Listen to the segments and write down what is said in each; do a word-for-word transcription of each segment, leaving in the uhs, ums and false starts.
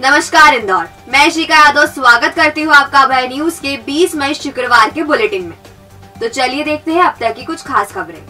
नमस्कार इंदौर, मैं शिका यादव स्वागत करती हूँ आपका अभय न्यूज के बीस मई शुक्रवार के बुलेटिन में। तो चलिए देखते हैं अब तक की कुछ खास खबरें।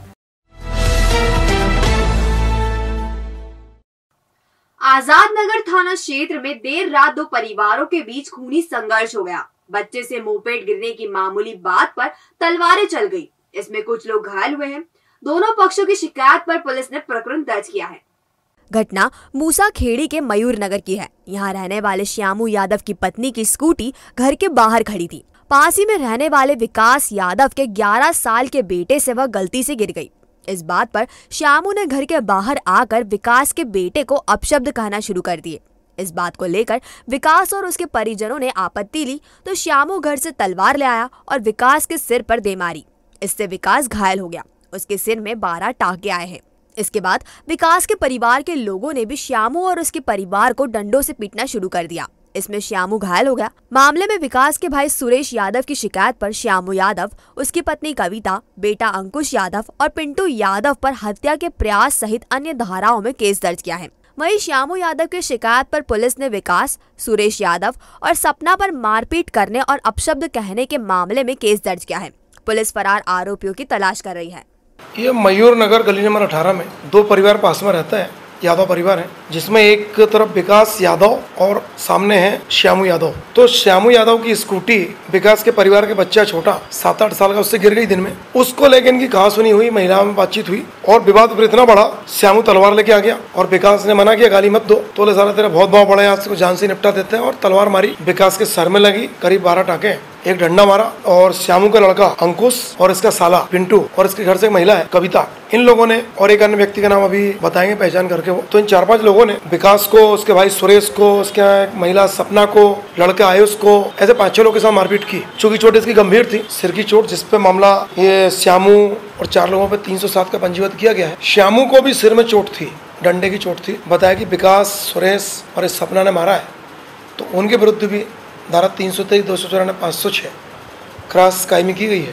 आजाद नगर थाना क्षेत्र में देर रात दो परिवारों के बीच खूनी संघर्ष हो गया। बच्चे से मोपेड गिरने की मामूली बात पर तलवारें चल गई। इसमें कुछ लोग घायल हुए हैं। दोनों पक्षों की शिकायत पर पुलिस ने प्रकरण दर्ज किया है। घटना मूसा खेड़ी के मयूर नगर की है। यहाँ रहने वाले श्यामू यादव की पत्नी की स्कूटी घर के बाहर खड़ी थी। पास ही में रहने वाले विकास यादव के ग्यारह साल के बेटे से वह गलती से गिर गई। इस बात पर श्यामू ने घर के बाहर आकर विकास के बेटे को अपशब्द कहना शुरू कर दिए। इस बात को लेकर विकास और उसके परिजनों ने आपत्ति ली तो श्यामू घर से तलवार ले आया और विकास के सिर पर दे मारी। इससे विकास घायल हो गया। उसके सिर में बारह टाँके आए हैं। इसके बाद विकास के परिवार के लोगों ने भी श्यामू और उसके परिवार को डंडों से पीटना शुरू कर दिया। इसमें श्यामू घायल हो गया। मामले में विकास के भाई सुरेश यादव की शिकायत पर श्यामू यादव, उसकी पत्नी कविता, बेटा अंकुश यादव और पिंटू यादव पर हत्या के प्रयास सहित अन्य धाराओं में केस दर्ज किया है। वहीं श्यामू यादव की शिकायत पर पुलिस ने विकास, सुरेश यादव और सपना पर मारपीट करने और अपशब्द कहने के मामले में केस दर्ज किया है। पुलिस फरार आरोपियों की तलाश कर रही है। ये मयूर नगर गली नंबर अठारह में दो परिवार पास में रहता है, यादव परिवार है, जिसमें एक तरफ विकास यादव और सामने है श्यामू यादव। तो श्यामू यादव की स्कूटी विकास के परिवार के बच्चा छोटा सात आठ साल का उससे गिर गई दिन में। उसको लेकर इनकी कहा सुनी हुई, महिलाओं में बातचीत हुई और विवाद फिर इतना बड़ा, श्यामू तलवार लेके आ गया और विकास ने मना किया, गाली मत दो, तो ले साला तेरा बहुत भाव पड़ा है, आज को जान से निपटा देते हैं। और तलवार मारी, विकास के सर में लगी, करीब बारह टाँके, एक डंडा मारा। और श्यामू का लड़का अंकुश और इसका साला पिंटू और इसके घर से एक महिला है कविता, इन लोगों ने और एक अन्य व्यक्ति का नाम अभी बताएंगे पहचान करके वो, तो इन चार पांच लोगों ने विकास को, उसके भाई सुरेश को, उसके एक महिला सपना को, लड़के आयुष को, ऐसे पांच छह लोगों के साथ मारपीट की। चूंकि चोट इसकी गंभीर थी, सिर की चोट, जिसपे मामला ये श्यामू और चार लोगों पे तीन सौ सात का पंजीबद्ध किया गया है। श्यामू को भी सिर में चोट थी, डंडे की चोट थी। बताया कि विकास, सुरेश और इस सपना ने मारा है, तो उनके विरुद्ध भी धारा तीन सौ तेईस, दो सौ चौरानवे, पाँच सौ छः क्रॉस कायमी की गई है।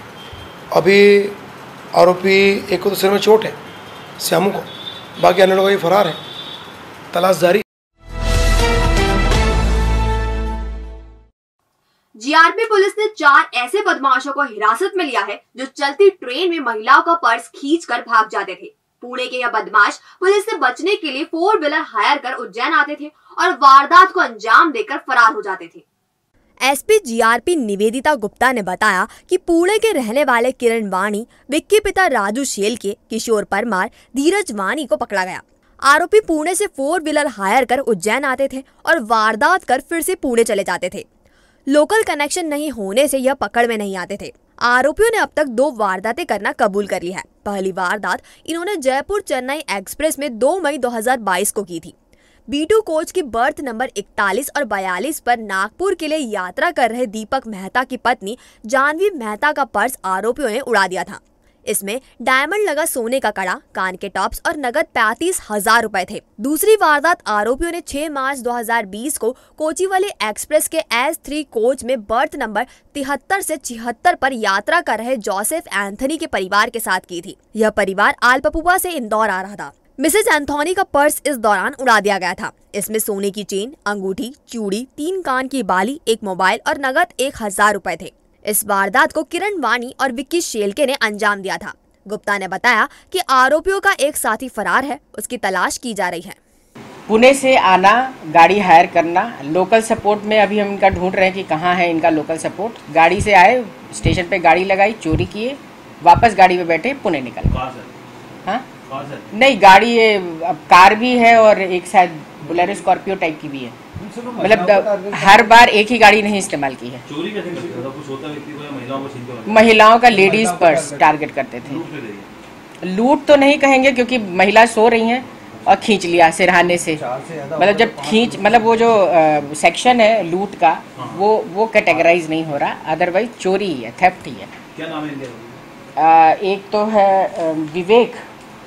अभी आरोपी एक को तो सिर में चोट है श्यामू को, बाकी अन्य लोगों की फरार है, तलाश जारी। जीआरपी पुलिस ने चार ऐसे बदमाशों को हिरासत में लिया है जो चलती ट्रेन में महिलाओं का पर्स खींचकर भाग जाते थे। पुणे के यह बदमाश पुलिस से बचने के लिए फोर व्हीलर हायर कर उज्जैन आते थे और वारदात को अंजाम देकर फरार हो जाते थे। एसपी जीआरपी निवेदिता गुप्ता ने बताया कि पुणे के रहने वाले किरण वाणी, विक्की पिता राजू शेलके, किशोर परमार, धीरज वाणी को पकड़ा गया। आरोपी पुणे से फोर व्हीलर हायर कर उज्जैन आते थे और वारदात कर फिर से पुणे चले जाते थे। लोकल कनेक्शन नहीं होने से यह पकड़ में नहीं आते थे। आरोपियों ने अब तक दो वारदातें करना कबूल कर ली है। पहली वारदात इन्होंने जयपुर चेन्नई एक्सप्रेस में दो मई दो हज़ार बाईस को की थी। बी टू कोच की बर्थ नंबर इकतालीस और बयालीस पर नागपुर के लिए यात्रा कर रहे दीपक मेहता की पत्नी जानवी मेहता का पर्स आरोपियों ने उड़ा दिया था। इसमें डायमंड लगा सोने का कड़ा, कान के टॉप्स और नगद पैंतीस हजार रुपए थे। दूसरी वारदात आरोपियों ने छह मार्च दो हज़ार बीस को कोचीवाली एक्सप्रेस के एस थ्री कोच में बर्थ नंबर तिहत्तर से छिहत्तर पर यात्रा कर रहे जोसेफ एंथनी के परिवार के साथ की थी। यह परिवार आलपपुआ से इंदौर आ रहा था। मिसेज एंथोनी का पर्स इस दौरान उड़ा दिया गया था। इसमें सोने की चेन, अंगूठी, चूड़ी, तीन कान की बाली, एक मोबाइल और नगद एक हजार रुपए थे। इस वारदात को किरण वाणी और विक्की शेलके ने अंजाम दिया था। गुप्ता ने बताया कि आरोपियों का एक साथी फरार है, उसकी तलाश की जा रही है। पुणे से आना, गाड़ी हायर करना, लोकल सपोर्ट में अभी हम इनका ढूंढ रहे हैं कि कहाँ है इनका लोकल सपोर्ट। गाड़ी से आए, स्टेशन पे गाड़ी लगाई, चोरी किए, वापस गाड़ी में बैठे, पुणे निकल गए। हाँ नहीं, गाड़ी ये अब कार भी है और एक शायद बोलेरो स्कॉर्पियो टाइप की भी है। मतलब हर बार एक ही गाड़ी नहीं इस्तेमाल की है। चोरी कैसे करते थे? कुछ होता व्यक्ति को या महिलाओं को छीनते हैं? महिलाओं का लेडीज पर्स टारगेट करते थे। लूट तो नहीं कहेंगे क्योंकि महिला सो रही हैं और खींच लिया सिरहाने से। मतलब जब खींच मतलब वो जो आ, सेक्शन है लूट का, वो वो कैटेगराइज नहीं हो रहा, अदरवाइज चोरी ही है, थेफ्ट ही है। क्या नाम है इनके? एक तो है विवेक,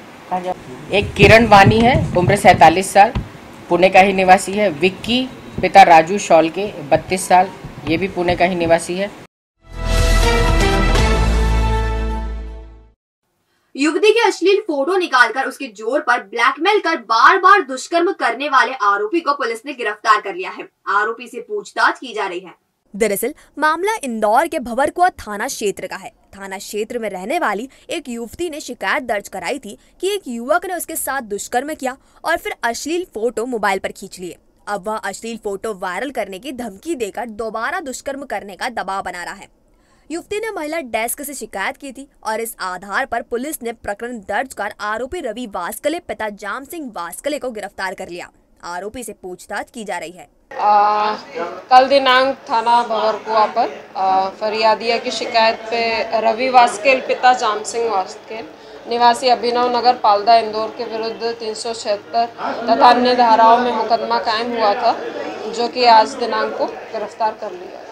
एक किरण वाणी है, उम्र सैंतालीस साल, पुणे का ही निवासी है। विक्की पिता राजू शॉलके, बत्तीस साल, ये भी पुणे का ही निवासी है। युवती के अश्लील फोटो निकालकर उसके जोर पर ब्लैकमेल कर बार बार दुष्कर्म करने वाले आरोपी को पुलिस ने गिरफ्तार कर लिया है। आरोपी से पूछताछ की जा रही है। दरअसल मामला इंदौर के भंवरकुआ थाना क्षेत्र का है। थाना क्षेत्र में रहने वाली एक युवती ने शिकायत दर्ज कराई थी कि एक युवक ने उसके साथ दुष्कर्म किया और फिर अश्लील फोटो मोबाइल पर खींच लिए। अब वह अश्लील फोटो वायरल करने की धमकी देकर दोबारा दुष्कर्म करने का दबाव बना रहा है। युवती ने महिला डेस्क से शिकायत की थी और इस आधार पर पुलिस ने प्रकरण दर्ज कर आरोपी रवि वास्कले पिता जाम सिंह वास्कले को गिरफ्तार कर लिया। आरोपी से पूछताछ की जा रही है। आ, कल दिनांक थाना भंवरकुआ पर आ, फरियादिया की शिकायत पे रवि वास्केल पिता जाम सिंह वास्केल निवासी अभिनव नगर पालदा इंदौर के विरुद्ध तीन सौ छिहत्तर तथा अन्य धाराओं में मुकदमा कायम हुआ था, जो कि आज दिनांक को गिरफ्तार कर लिया गया।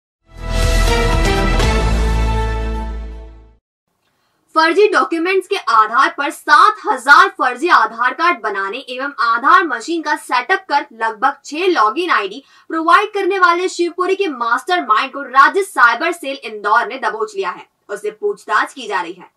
फर्जी डॉक्यूमेंट्स के आधार पर सात हजार फर्जी आधार कार्ड बनाने एवं आधार मशीन का सेटअप कर लगभग छह लॉगिन आईडी प्रोवाइड करने वाले शिवपुरी के मास्टरमाइंड को राज्य साइबर सेल इंदौर ने दबोच लिया है। उससे पूछताछ की जा रही है।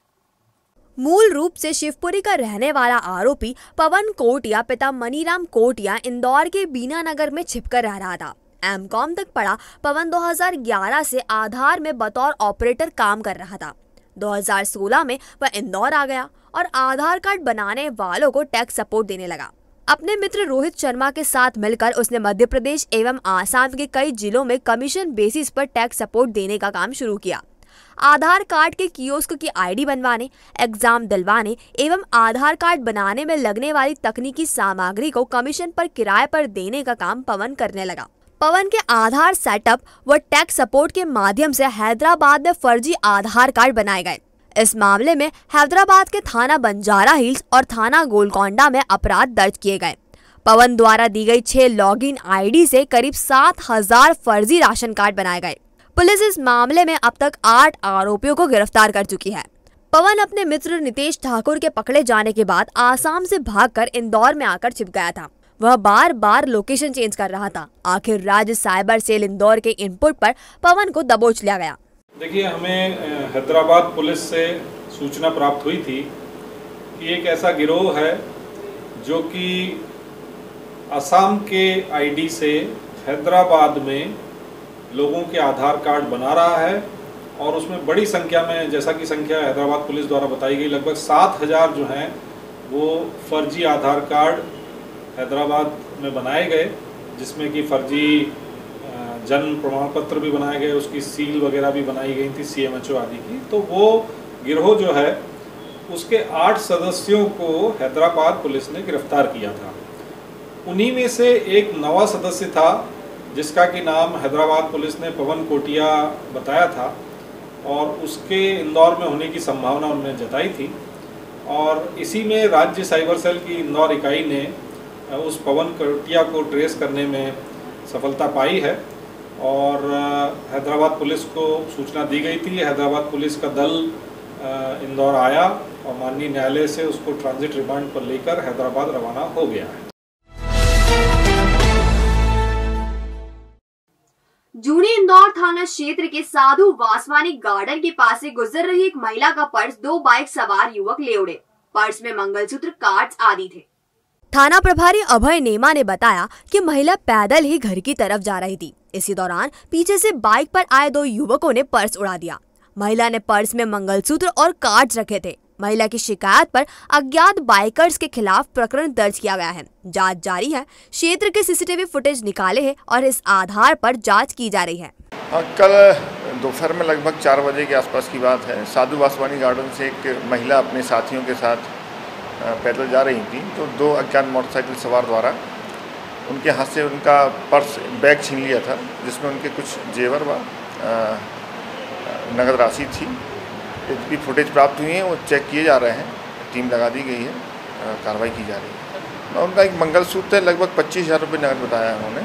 मूल रूप से शिवपुरी का रहने वाला आरोपी पवन कोटिया पिता मनीराम कोटिया इंदौर के बीना नगर में छिपकर रह रहा था। एम कॉम तक पढ़ा पवन दो हज़ार ग्यारह से आधार में बतौर ऑपरेटर काम कर रहा था। दो हज़ार सोलह में वह इंदौर आ गया और आधार कार्ड बनाने वालों को टैक्स सपोर्ट देने लगा। अपने मित्र रोहित शर्मा के साथ मिलकर उसने मध्य प्रदेश एवं आसाम के कई जिलों में कमीशन बेसिस पर टैक्स सपोर्ट देने का काम शुरू किया। आधार कार्ड के कियोस्क की आईडी बनवाने, एग्जाम दिलवाने एवं आधार कार्ड बनाने में लगने वाली तकनीकी सामग्री को कमीशन पर किराए पर देने का काम पवन करने लगा। पवन के आधार सेटअप व टैक्स सपोर्ट के माध्यम से हैदराबाद में फर्जी आधार कार्ड बनाए गए। इस मामले में हैदराबाद के थाना बंजारा हिल्स और थाना गोलकोंडा में अपराध दर्ज किए गए। पवन द्वारा दी गई छह लॉगिन आईडी से करीब सात हजार फर्जी राशन कार्ड बनाए गए। पुलिस इस मामले में अब तक आठ आरोपियों को गिरफ्तार कर चुकी है। पवन अपने मित्र नितेश ठाकुर के पकड़े जाने के बाद आसाम से भागकर इंदौर में आकर छिप गया था। वह बार बार लोकेशन चेंज कर रहा था। आखिर राज्य साइबर सेल इंदौर के इनपुट पर पवन को दबोच लिया गया। देखिए, हमें हैदराबाद पुलिस से सूचना प्राप्त हुई थी कि एक ऐसा गिरोह है जो कि असम के आईडी से हैदराबाद में लोगों के आधार कार्ड बना रहा है और उसमें बड़ी संख्या में, जैसा कि संख्या हैदराबाद पुलिस द्वारा बताई गई, लगभग सात हजार जो हैं वो फर्जी आधार कार्ड हैदराबाद में बनाए गए, जिसमें कि फर्जी जन्म प्रमाण पत्र भी बनाए गए, उसकी सील वगैरह भी बनाई गई थी, सी एम एच ओ आदि की। तो वो गिरोह जो है उसके आठ सदस्यों को हैदराबाद पुलिस ने गिरफ्तार किया था। उन्हीं में से एक नवा सदस्य था जिसका कि नाम हैदराबाद पुलिस ने पवन कोटिया बताया था और उसके इंदौर में होने की संभावना उन्होंने जताई थी। और इसी में राज्य साइबर सेल की इंदौर इकाई ने उस पवन कोटिया को ट्रेस करने में सफलता पाई है और हैदराबाद पुलिस को सूचना दी गई थी। हैदराबाद पुलिस का दल इंदौर आया और माननीय न्यायालय से उसको ट्रांजिट रिमांड पर लेकर हैदराबाद रवाना हो गया है। जूनी इंदौर थाना क्षेत्र के साधु वासवानी गार्डन के पास से गुजर रही एक महिला का पर्स दो बाइक सवार युवक ले उड़े। पर्स में मंगलसूत्र, कार्ड्स आदि थे। थाना प्रभारी अभय नेमा ने बताया कि महिला पैदल ही घर की तरफ जा रही थी। इसी दौरान पीछे से बाइक पर आए दो युवकों ने पर्स उड़ा दिया। महिला ने पर्स में मंगलसूत्र और कार्ड्स रखे थे। महिला की शिकायत पर अज्ञात बाइकर्स के खिलाफ प्रकरण दर्ज किया गया है। जांच जारी है। क्षेत्र के सीसीटीवी फुटेज निकाले हैं और इस आधार पर जांच की जा रही है। कल दोपहर में लगभग चार बजे के आसपास की बात है। साधु वासवानी गार्डन से एक महिला अपने साथियों के साथ पैदल जा रही थी तो दो अज्ञात मोटरसाइकिल सवार द्वारा उनके हाथ से उनका पर्स बैग छीन लिया था, जिसमें उनके कुछ जेवर व नगद राशि थी। जितनी फुटेज प्राप्त हुई है वो चेक किए जा रहे हैं। टीम लगा दी गई है, कार्रवाई की जा रही है। उनका एक मंगलसूत्र लगभग पच्चीस हज़ार रुपये नगद बताया उन्होंने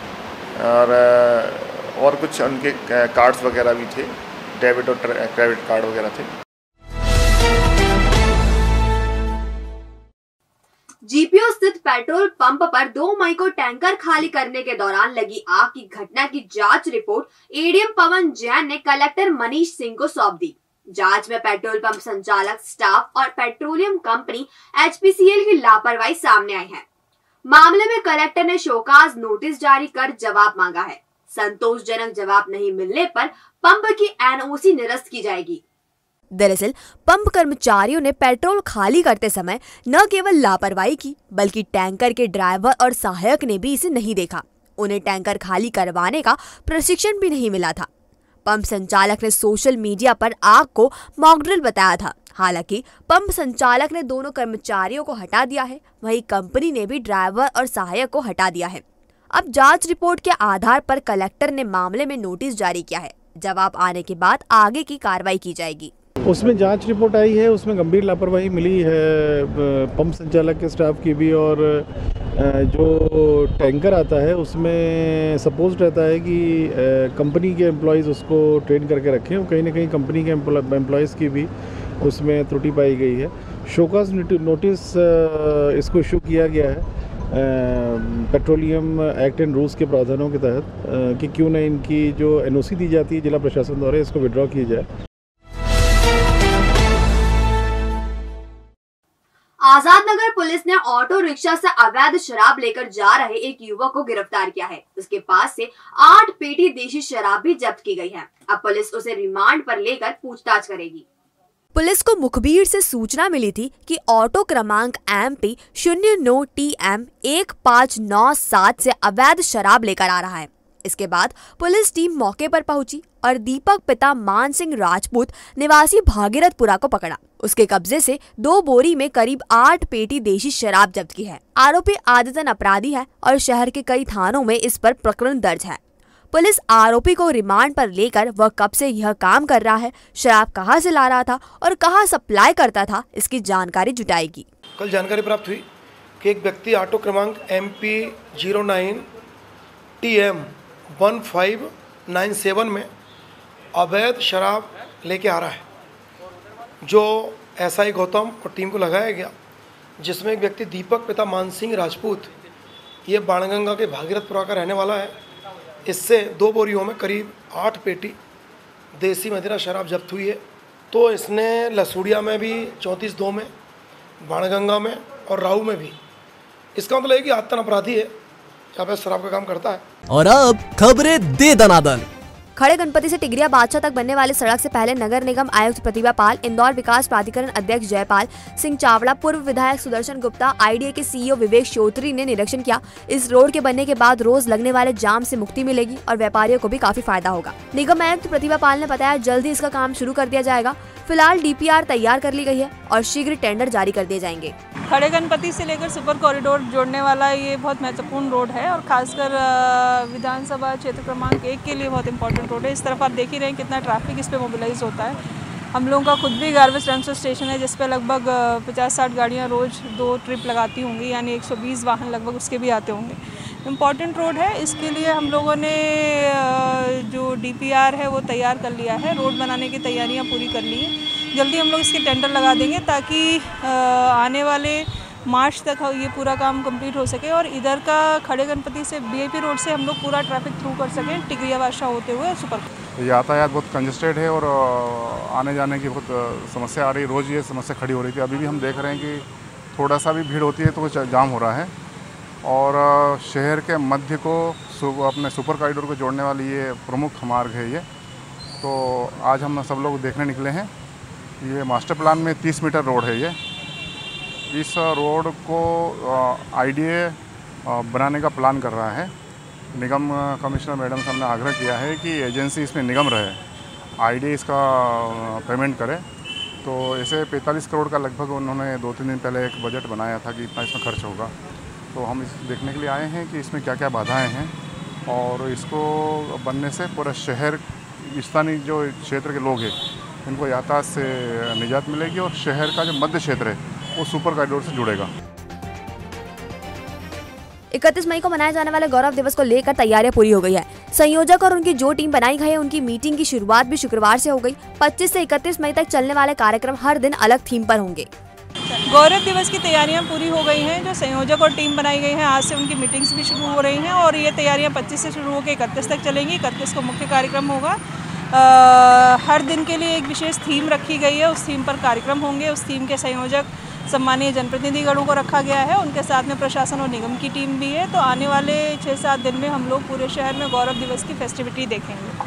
और और कुछ उनके कार्ड्स वगैरह भी थे, डेबिट और क्रेडिट कार्ड वगैरह थे। जीपीओ स्थित पेट्रोल पंप पर दो मई को टैंकर खाली करने के दौरान लगी आग की घटना की जांच रिपोर्ट एडीएम पवन जैन ने कलेक्टर मनीष सिंह को सौंप दी। जांच में पेट्रोल पंप संचालक, स्टाफ और petroleum company H P C L की लापरवाही सामने आई है। मामले में कलेक्टर ने शोकाज नोटिस जारी कर जवाब मांगा है। संतोषजनक जवाब नहीं मिलने पर पंप की एन ओ सी निरस्त की जाएगी। दरअसल पंप कर्मचारियों ने पेट्रोल खाली करते समय न केवल लापरवाही की, बल्कि टैंकर के ड्राइवर और सहायक ने भी इसे नहीं देखा। उन्हें टैंकर खाली करवाने का प्रशिक्षण भी नहीं मिला था। पंप संचालक ने सोशल मीडिया पर आग को मॉक ड्रिल बताया था। हालांकि पंप संचालक ने दोनों कर्मचारियों को हटा दिया है, वहीं कंपनी ने भी ड्राइवर और सहायक को हटा दिया है। अब जांच रिपोर्ट के आधार पर कलेक्टर ने मामले में नोटिस जारी किया है। जवाब आने के बाद आगे की कार्रवाई की जाएगी। उसमें जांच रिपोर्ट आई है, उसमें गंभीर लापरवाही मिली है पंप संचालक के स्टाफ की भी, और जो टैंकर आता है उसमें सपोज रहता है कि कंपनी के एम्प्लॉयज़ उसको ट्रेन करके रखें, और कहीं ना कहीं कंपनी के एम्प्लॉयज़ की भी उसमें त्रुटि पाई गई है। शोकाज नोटिस इसको इशू किया गया है पेट्रोलियम एक्ट एंड रूल्स के प्रावधानों के तहत कि क्यों न इनकी जो एन ओ सी दी जाती है जिला प्रशासन द्वारा, इसको विड्रॉ की जाए। आजाद नगर पुलिस ने ऑटो रिक्शा से अवैध शराब लेकर जा रहे एक युवक को गिरफ्तार किया है। उसके पास से आठ पेटी देशी शराब भी जब्त की गई है। अब पुलिस उसे रिमांड पर लेकर पूछताछ करेगी। पुलिस को मुखबिर से सूचना मिली थी कि ऑटो क्रमांक एम पी शून्य नौ टी एम एक पाँच नौ सात से अवैध शराब लेकर आ रहा है। इसके बाद पुलिस टीम मौके पर पहुंची और दीपक पिता मान सिंह राजपूत निवासी भागीरथपुरा को पकड़ा। उसके कब्जे से दो बोरी में करीब आठ पेटी देशी शराब जब्त की है। आरोपी आदतन अपराधी है और शहर के कई थानों में इस पर प्रकरण दर्ज है। पुलिस आरोपी को रिमांड पर लेकर वह कब से यह काम कर रहा है, शराब कहां से ला रहा था और कहां सप्लाई करता था, इसकी जानकारी जुटाएगी। कल जानकारी प्राप्त हुई कि एक व्यक्ति ऑटो क्रमांक M P zero nine T M one five nine seven में अवैध शराब लेके आ रहा है, जो एस आई गौतम और टीम को लगाया गया, जिसमें एक व्यक्ति दीपक पिता मान सिंह राजपूत, ये बाणगंगा के भागीरथपुरा का रहने वाला है। इससे दो बोरियों में करीब आठ पेटी देसी मदिरा शराब जब्त हुई है। तो इसने लसूड़िया में भी चौंतीस दो में, बाणगंगा में और राऊ में भी, इसका मतलब है कि आतन अपराधी है, यहाँ पे शराब का काम करता है। और अब खबरें दे दनादन। खड़े गणपति से टिगरिया बादशाह तक बनने वाली सड़क से पहले नगर निगम आयुक्त प्रतिभा पाल, इंदौर विकास प्राधिकरण अध्यक्ष जयपाल सिंह चावड़ा, पूर्व विधायक Sudarshan Gupta, I D A के सी ई ओ विवेक चौधरी ने निरीक्षण किया। इस रोड के बनने के बाद रोज लगने वाले जाम से मुक्ति मिलेगी और व्यापारियों को भी काफी फायदा होगा। निगम आयुक्त प्रतिभा पाल ने बताया, जल्द ही इसका काम शुरू कर दिया जाएगा। फिलहाल डी पी आर तैयार कर ली गई है और शीघ्र टेंडर जारी कर दिए जाएंगे। खड़े गणपति से लेकर सुपर कॉरिडोर जोड़ने वाला ये बहुत महत्वपूर्ण रोड है और खासकर विधानसभा क्षेत्र क्रमांक एक के लिए बहुत इंपॉर्टेंट रोड है। इस तरफ आप देख ही रहे हैं कितना ट्रैफिक इस पे मोबिलाइज होता है। हम लोगों का खुद भी गार्बेज ट्रांसफर स्टेशन है, जिस पे लगभग पचास साठ गाड़ियाँ रोज़ दो ट्रिप लगाती होंगी, यानी एक सौ बीस वाहन लगभग उसके भी आते होंगे। इम्पॉर्टेंट रोड है, इसके लिए हम लोगों ने जो डी पी आर है वो तैयार कर लिया है। रोड बनाने की तैयारियां पूरी कर ली हैं। जल्दी हम लोग इसके टेंडर लगा देंगे ताकि आने वाले मार्च तक ये पूरा काम कंप्लीट हो सके और इधर का खड़े गणपति से बी आई पी रोड से हम लोग पूरा ट्रैफिक थ्रू कर सकें टिगरिया बादशाह होते हुए सुपर। यातायात बहुत कंजस्टेड है और आने जाने की बहुत समस्या आ रही है। रोज़ ये समस्या खड़ी हो रही थी। अभी भी हम देख रहे हैं कि थोड़ा सा भी भीड़ होती है तो जाम हो रहा है। और शहर के मध्य को अपने सुपर कॉरिडोर को जोड़ने वाली ये प्रमुख मार्ग है ये। तो आज हम सब लोग देखने निकले हैं। ये मास्टर प्लान में तीस मीटर रोड है ये। इस रोड को आई डी ए बनाने का प्लान कर रहा है। निगम कमिश्नर मैडम साहब ने आग्रह किया है कि एजेंसी इसमें निगम रहे, आई डी ए इसका पेमेंट करे। तो ऐसे पैंतालीस करोड़ का लगभग उन्होंने दो तीन दिन पहले एक बजट बनाया था कि इतना इसमें खर्च होगा। तो हम इस देखने के लिए आए हैं कि इसमें क्या क्या बाधाएं हैं और इसको बनने से पूरा शहर, स्थानीय जो क्षेत्र के लोग हैं, इनको यातायात से निजात मिलेगी और शहर का जो मध्य क्षेत्र है वो सुपर कॉरिडोर से जुड़ेगा। इकतीस मई को मनाए जाने वाले गौरव दिवस को लेकर तैयारियां पूरी हो गई है। संयोजक और उनकी जो टीम बनाई गई है, उनकी मीटिंग की शुरुआत भी शुक्रवार से हो गई। पच्चीस से इकतीस मई तक चलने वाले कार्यक्रम हर दिन अलग थीम पर होंगे। गौरव दिवस की तैयारियां पूरी हो गई हैं। जो संयोजक और टीम बनाई गई है, आज से उनकी मीटिंग्स भी शुरू हो रही हैं और ये तैयारियां पच्चीस से शुरू होकर इकतीस तक चलेंगी। इकतीस को मुख्य कार्यक्रम होगा आ, हर दिन के लिए एक विशेष थीम रखी गई है, उस थीम पर कार्यक्रम होंगे। उस थीम के संयोजक सम्मानीय जनप्रतिनिधिगणों को रखा गया है, उनके साथ में प्रशासन और निगम की टीम भी है। तो आने वाले छः सात दिन में हम लोग पूरे शहर में गौरव दिवस की फेस्टिविटी देखेंगे।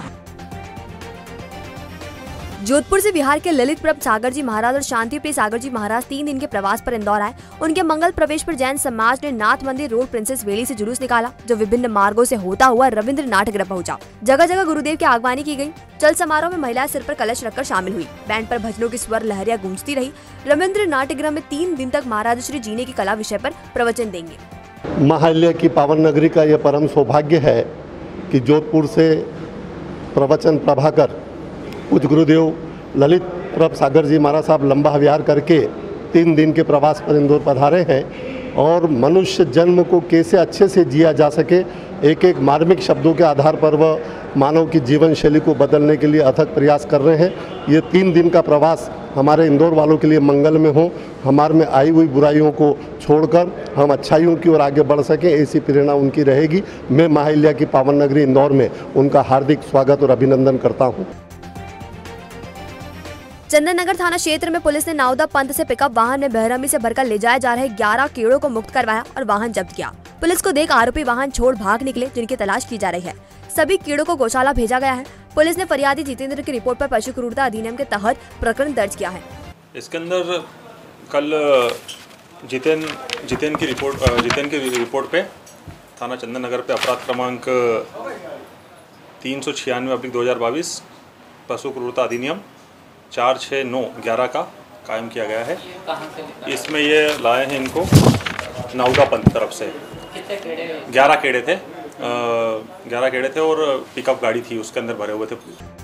जोधपुर से बिहार के ललित प्रभ सागर जी महाराज और शांति प्रिय सागर जी महाराज तीन दिन के प्रवास पर इंदौर आए। उनके मंगल प्रवेश पर जैन समाज ने नाथ मंदिर रोड प्रिंसेस वेली से जुलूस निकाला, जो विभिन्न मार्गों से होता हुआ रविंद्र नाटगृह पहुंचा। जगह जगह गुरुदेव की आगवानी की गई। चल समारोह में महिलाएं सिर पर कलश रखकर शामिल हुई। बैंड पर भजनों की स्वर लहरियां गूंजती रही। रविंद्र नाटगृह में तीन दिन तक महाराज श्री जीने की कला विषय पर प्रवचन देंगे। महाल्य की पावन नगरी का यह परम सौभाग्य है कि जोधपुर से प्रवचन प्रभाकर पूज्य गुरुदेव ललित प्रभ सागर जी महाराज साहब लंबा विहार करके तीन दिन के प्रवास पर इंदौर पधारे हैं और मनुष्य जन्म को कैसे अच्छे से जिया जा सके, एक एक मार्मिक शब्दों के आधार पर वह मानव की जीवन शैली को बदलने के लिए अथक प्रयास कर रहे हैं। ये तीन दिन का प्रवास हमारे इंदौर वालों के लिए मंगल में हो, हमारे में आई हुई बुराइयों को छोड़कर हम अच्छाइयों की ओर आगे बढ़ सकें, ऐसी प्रेरणा उनकी रहेगी। मैं महाल्य की पावन नगरी इंदौर में उनका हार्दिक स्वागत और अभिनंदन करता हूँ। चंदन नगर थाना क्षेत्र में पुलिस ने नाउदा पंथ से पिकअप वाहन में बेरहमी से भरकर ले जाए जा रहे ग्यारह कीड़ों को मुक्त करवाया और वाहन जब्त किया। पुलिस को देख आरोपी वाहन छोड़ भाग निकले, जिनकी तलाश की जा रही है। सभी कीड़ों को गौशाला भेजा गया है। पुलिस ने फरियादी जितेंद्र की रिपोर्ट पर पशु क्रूरता अधिनियम के तहत प्रकरण दर्ज किया है। इसके अंदर कल जितेन जितेन की रिपोर्ट जितेन की रिपोर्ट पे थाना चंदन नगर पे अपराध क्रमांक तीन सौ छियानवे अब्लिक दो हज़ार बाईस पशु क्रूरता अधिनियम चार छः नौ ग्यारह का कायम किया गया है। इसमें ये लाए हैं इनको नाउदा पंथ तरफ से। ग्यारह केड़े थे ग्यारह केड़े थे और पिकअप गाड़ी थी, उसके अंदर भरे हुए थे।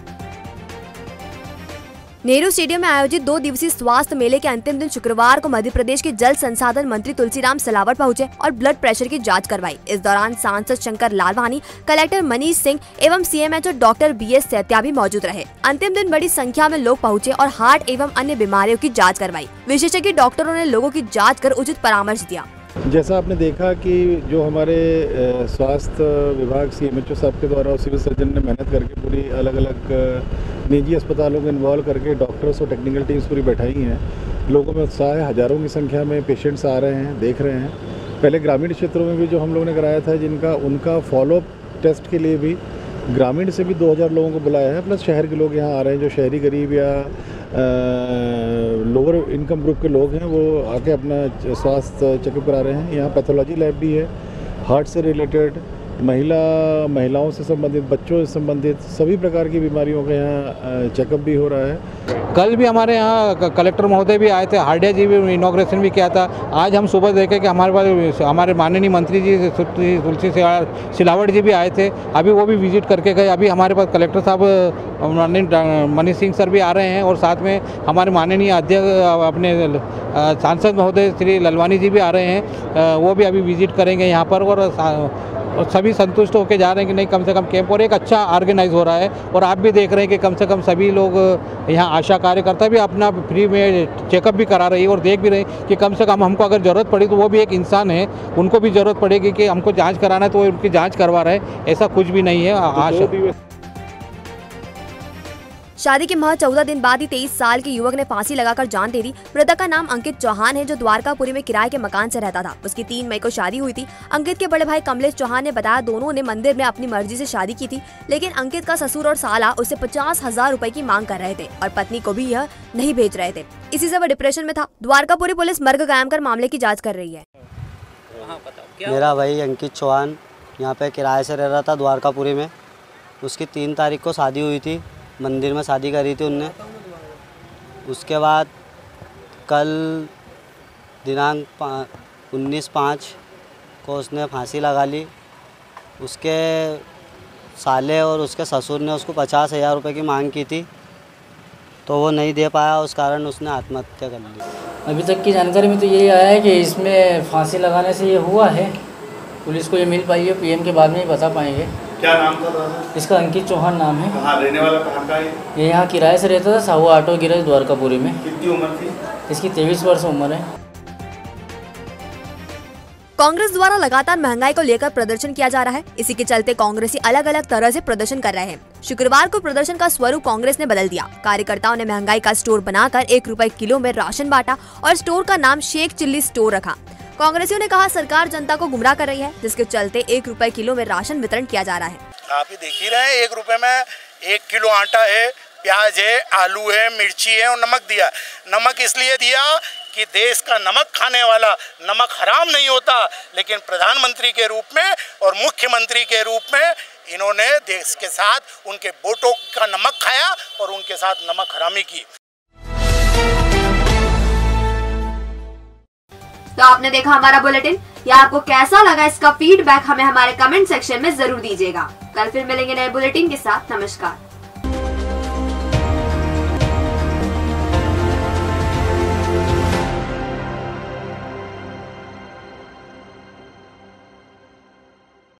नेहरू स्टेडियम में आयोजित दो दिवसीय स्वास्थ्य मेले के अंतिम दिन शुक्रवार को मध्य प्रदेश के जल संसाधन मंत्री तुलसीराम सिलावट पहुंचे और ब्लड प्रेशर की जांच करवाई। इस दौरान सांसद शंकर लालवानी, कलेक्टर मनीष सिंह एवं CMHO doctor B S Saitya भी मौजूद रहे। अंतिम दिन बड़ी संख्या में लोग पहुंचे और हार्ट एवं अन्य बीमारियों की जाँच करवाई। विशेषज्ञ डॉक्टरों ने लोगों की जाँच कर उचित परामर्श दिया। जैसा आपने देखा कि जो हमारे स्वास्थ्य विभाग सीएमएचओ साहब के द्वारा सिविल सर्जन ने मेहनत करके पूरी अलग अलग निजी अस्पतालों को इन्वॉल्व करके डॉक्टर्स और टेक्निकल टीम्स पूरी बैठाई हैं। लोगों में उत्साह है, हज़ारों की संख्या में पेशेंट्स आ रहे हैं, देख रहे हैं। पहले ग्रामीण क्षेत्रों में भी जो हम लोगों ने कराया था, जिनका उनका फॉलोअप टेस्ट के लिए भी ग्रामीण से भी दो हज़ार लोगों को बुलाया है, प्लस शहर के लोग यहाँ आ रहे हैं। जो शहरी गरीब या लोअर इनकम ग्रुप के लोग हैं, वो आके अपना स्वास्थ्य चेकअप करा रहे हैं। यहाँ पैथोलॉजी लैब भी है, हार्ट से रिलेटेड, महिला महिलाओं से संबंधित, बच्चों से संबंधित सभी प्रकार की बीमारियों का यहाँ चेकअप भी हो रहा है। कल भी हमारे यहाँ कलेक्टर महोदय भी आए थे, हार्डिया जी भी इनॉग्रेशन भी किया था। आज हम सुबह देखे कि हमारे पास हमारे माननीय मंत्री जी तुलसी सिलावट जी भी आए थे, अभी वो भी विजिट करके गए। अभी हमारे पास कलेक्टर साहब माननीय मनीष सिंह सर भी आ रहे हैं और साथ में हमारे माननीय अध्यक्ष अपने सांसद महोदय श्री ललवानी जी भी आ रहे हैं, वो भी अभी विजिट करेंगे यहाँ पर। और और सभी संतुष्ट होकर जा रहे हैं कि नहीं, कम से कम कैंप और एक अच्छा ऑर्गेनाइज हो रहा है। और आप भी देख रहे हैं कि कम से कम सभी लोग यहाँ आशा कार्यकर्ता भी अपना फ्री में चेकअप भी करा रही है और देख भी रहे हैं कि कम से कम हमको अगर ज़रूरत पड़ी तो वो भी एक इंसान है, उनको भी ज़रूरत पड़ेगी कि हमको जांच कराना है तो वो उनकी जांच करवा रहे हैं। ऐसा कुछ भी नहीं है। आशा शादी के महज चौदह दिन बाद ही तेईस साल के युवक ने फांसी लगाकर जान दे दी। मृतक का नाम अंकित चौहान है, जो द्वारकापुरी में किराए के मकान से रहता था। उसकी तीन मई को शादी हुई थी। अंकित के बड़े भाई कमलेश चौहान ने बताया, दोनों ने मंदिर में अपनी मर्जी से शादी की थी, लेकिन अंकित का ससुर और साला उससे पचास हजार रूपए की मांग कर रहे थे और पत्नी को भी यह नहीं भेज रहे थे। इसी से वह डिप्रेशन में था। द्वारकापुरी पुलिस मर्ग कायम कर मामले की जाँच कर रही है। मेरा भाई अंकित चौहान यहाँ पे किराए से रह रहा था द्वारकापुरी में। उसकी तीन तारीख को शादी हुई थी, मंदिर में शादी करी थी उनने। उसके बाद कल दिनांक उन्नीस पाँच को उसने फांसी लगा ली। उसके साले और उसके ससुर ने उसको पचास हज़ार रुपये की मांग की थी, तो वो नहीं दे पाया, उस कारण उसने आत्महत्या कर ली। अभी तक की जानकारी में तो यही आया है कि इसमें फांसी लगाने से ये हुआ है। पुलिस को ये मिल पाई है, पीएम के बाद में ही बता पाएंगे। क्या नाम था दादा? इसका अंकित चौहान नाम है। कहाँ रहने वाला, कहाँ का है? ये यहाँ किराए से रहता था, साहू ऑटो गैरेज द्वारकापुरी में। कितनी उम्र थी? इसकी तेईस वर्ष उम्र है। कांग्रेस द्वारा लगातार महंगाई को लेकर प्रदर्शन किया जा रहा है। इसी के चलते कांग्रेसी अलग अलग तरह से प्रदर्शन कर रहे हैं। शुक्रवार को प्रदर्शन का स्वरूप कांग्रेस ने बदल दिया। कार्यकर्ताओं ने महंगाई का स्टोर बनाकर एक रुपए किलो में राशन बांटा और स्टोर का नाम शेख चिल्ली स्टोर रखा। कांग्रेसियों ने कहा सरकार जनता को गुमराह कर रही है, जिसके चलते एक रुपए किलो में राशन वितरण किया जा रहा है। आप ही देख ही रहे हैं, एक रुपए में एक किलो आटा है, प्याज है, आलू है, मिर्ची है और नमक दिया। नमक इसलिए दिया कि देश का नमक खाने वाला नमक हराम नहीं होता, लेकिन प्रधानमंत्री के रूप में और मुख्यमंत्री के रूप में इन्होंने देश के साथ उनके वोटों का नमक खाया और उनके साथ नमक हरामी की। तो आपने देखा हमारा बुलेटिन। या आपको कैसा लगा, इसका फीडबैक हमें हमारे कमेंट सेक्शन में जरूर दीजिएगा। कल फिर मिलेंगे नए बुलेटिन के साथ। नमस्कार।